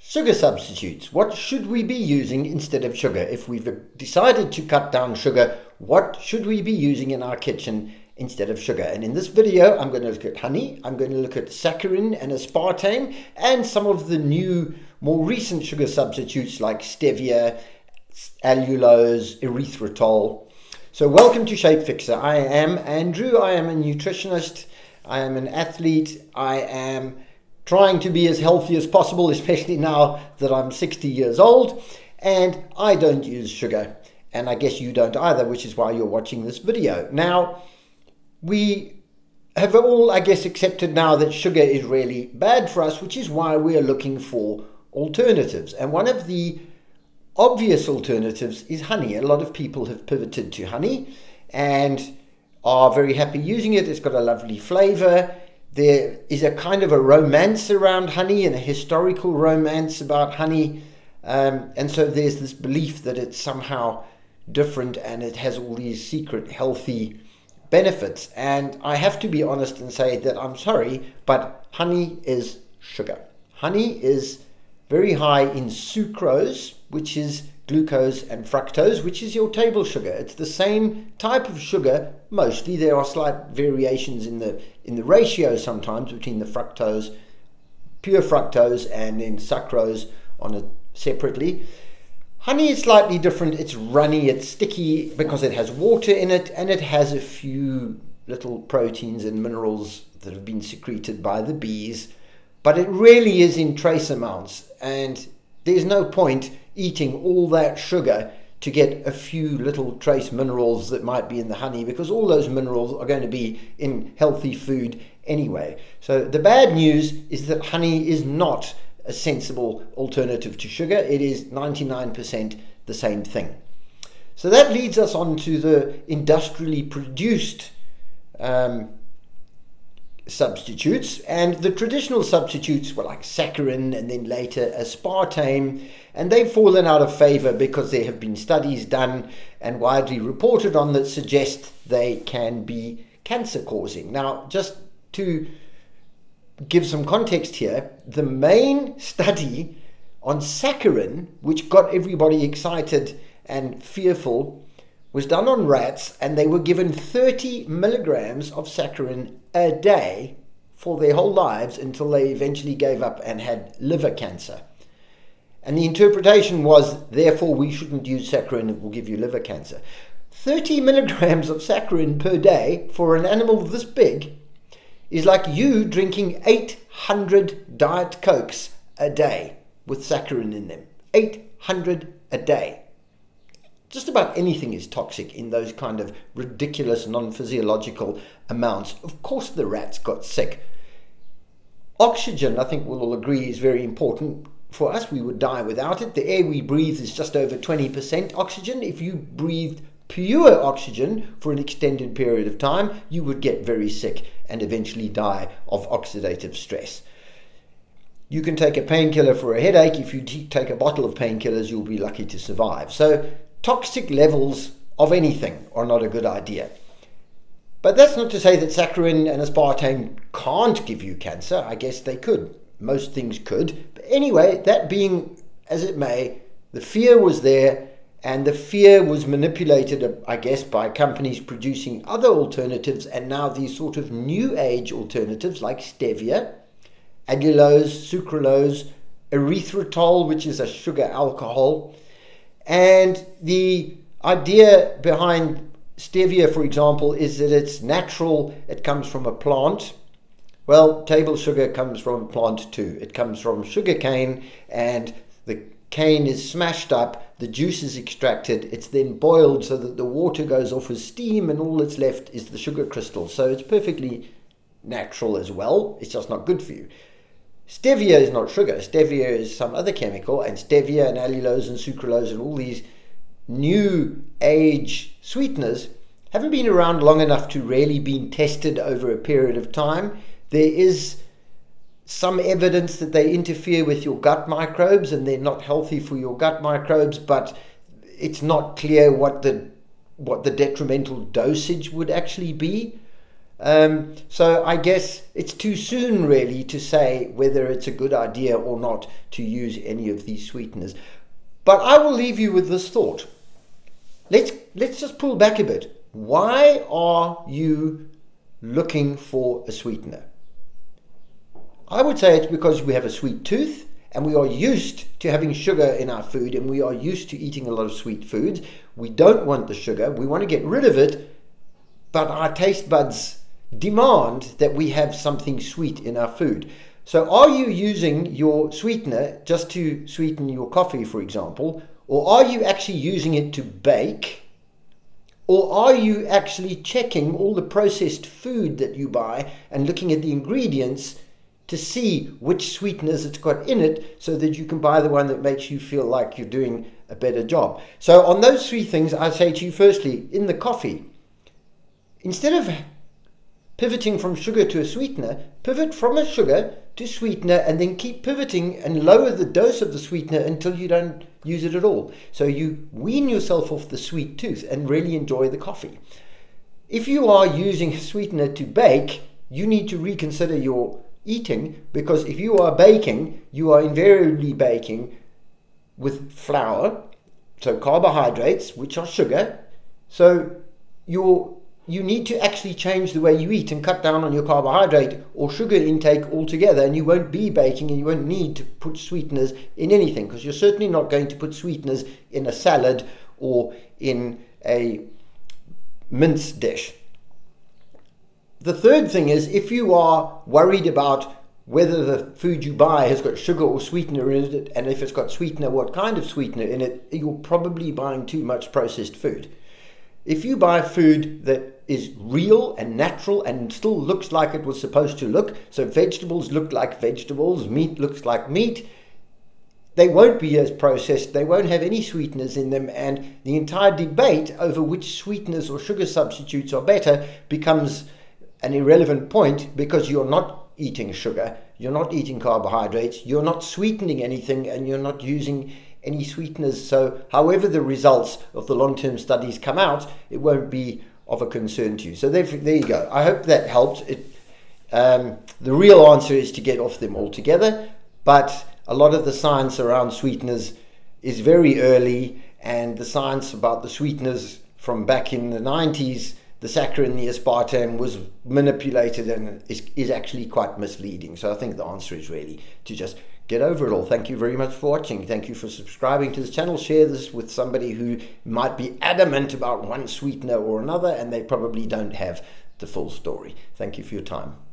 Sugar substitutes. What should we be using instead of sugar? If we've decided to cut down sugar, what should we be using in our kitchen instead of sugar? And in this video, I'm going to look at honey, I'm going to look at saccharin and aspartame, and some of the new, more recent sugar substitutes like stevia, allulose, erythritol. So welcome to Shape Fixer. I am Andrew. I am a nutritionist. I am an athlete. I am trying to be as healthy as possible, especially now that I'm 60 years old, and I don't use sugar, and I guess you don't either, which is why you're watching this video. Now, we have all, I guess, accepted now that sugar is really bad for us, which is why we're looking for alternatives. And one of the obvious alternatives is honey. A lot of people have pivoted to honey and are very happy using it. It's got a lovely flavor. There is a kind of a romance around honey and a historical romance about honey. And so there's this belief that it's somehow different and it has all these secret healthy benefits. And I have to be honest and say that I'm sorry, but honey is sugar. Honey is very high in sucrose, which is glucose, and fructose, which is your table sugar. It's the same type of sugar mostly. There are slight variations in the ratio sometimes between the fructose, pure fructose, and then sucrose on it separately. Honey is slightly different. It's runny, it's sticky because it has water in it, and it has a few little proteins and minerals that have been secreted by the bees, but it really is in trace amounts, and there's no point eating all that sugar to get a few little trace minerals that might be in the honey, because all those minerals are going to be in healthy food anyway. So the bad news is that honey is not a sensible alternative to sugar. It is 99% the same thing. So that leads us on to the industrially produced substitutes, and the traditional substitutes were like saccharin and then later aspartame, and they've fallen out of favor because there have been studies done and widely reported on that suggest they can be cancer causing. Now, just to give some context here, the main study on saccharin, which got everybody excited and fearful, was done on rats, and they were given 30 milligrams of saccharin a day for their whole lives until they eventually gave up and had liver cancer. And the interpretation was, therefore, we shouldn't use saccharin, it will give you liver cancer. 30 milligrams of saccharin per day for an animal this big is like you drinking 800 Diet Cokes a day with saccharin in them. 800 a day. Just about anything is toxic in those kind of ridiculous non-physiological amounts. Of course the rats got sick. Oxygen, I think we'll all agree, is very important for us. We would die without it. The air we breathe is just over 20% oxygen. If you breathed pure oxygen for an extended period of time, you would get very sick and eventually die of oxidative stress. You can take a painkiller for a headache. If you take a bottle of painkillers, you'll be lucky to survive. So toxic levels of anything are not a good idea. But that's not to say that saccharin and aspartame can't give you cancer. I guess they could. Most things could. But anyway, that being as it may, the fear was there, and the fear was manipulated, I guess, by companies producing other alternatives, and now these sort of new age alternatives like stevia, allulose, sucralose, erythritol, which is a sugar alcohol. And the idea behind stevia, for example, is that it's natural, it comes from a plant. Well, table sugar comes from a plant too. It comes from sugar cane, and the cane is smashed up, the juice is extracted, it's then boiled so that the water goes off as steam, and all that's left is the sugar crystals. So it's perfectly natural as well, it's just not good for you. Stevia is not sugar. Stevia is some other chemical, and stevia and allulose and sucralose and all these new age sweeteners haven't been around long enough to really be tested over a period of time. There is some evidence that they interfere with your gut microbes and they're not healthy for your gut microbes, but it's not clear what the detrimental dosage would actually be. So I guess it's too soon really to say whether it's a good idea or not to use any of these sweeteners. But I will leave you with this thought. Let's just pull back a bit. Why are you looking for a sweetener? I would say it's because we have a sweet tooth and we are used to having sugar in our food, and we are used to eating a lot of sweet foods. We don't want the sugar. We want to get rid of it, but our taste buds demand that we have something sweet in our food. So are you using your sweetener just to sweeten your coffee, for example, or are you actually using it to bake? Or are you actually checking all the processed food that you buy and looking at the ingredients to see which sweeteners it's got in it so that you can buy the one that makes you feel like you're doing a better job? So on those three things, I say to you, firstly, in the coffee, instead of pivoting from sugar to a sweetener, pivot from a sugar to sweetener and then keep pivoting and lower the dose of the sweetener until you don't use it at all. So you wean yourself off the sweet tooth and really enjoy the coffee. If you are using a sweetener to bake, you need to reconsider your eating, because if you are baking, you are invariably baking with flour, so carbohydrates, which are sugar. So you need to actually change the way you eat and cut down on your carbohydrate or sugar intake altogether, and you won't be baking and you won't need to put sweeteners in anything, because you're certainly not going to put sweeteners in a salad or in a mince dish. The third thing is, if you are worried about whether the food you buy has got sugar or sweetener in it, and if it's got sweetener, what kind of sweetener in it, you're probably buying too much processed food. If you buy food that is real and natural and still looks like it was supposed to look, so vegetables look like vegetables, meat looks like meat, they won't be as processed, they won't have any sweeteners in them, and the entire debate over which sweeteners or sugar substitutes are better becomes an irrelevant point, because you're not eating sugar, you're not eating carbohydrates, you're not sweetening anything, and you're not using any sweeteners. So however the results of the long-term studies come out, it won't be of a concern to you. So there you go. I hope that helped. The real answer is to get off them altogether, but a lot of the science around sweeteners is very early, and the science about the sweeteners from back in the 90s, the saccharin, the aspartame, was manipulated and is actually quite misleading. So I think the answer is really to just get over it all. Thank you very much for watching. Thank you for subscribing to this channel. Share this with somebody who might be adamant about one sweetener or another, and they probably don't have the full story. Thank you for your time.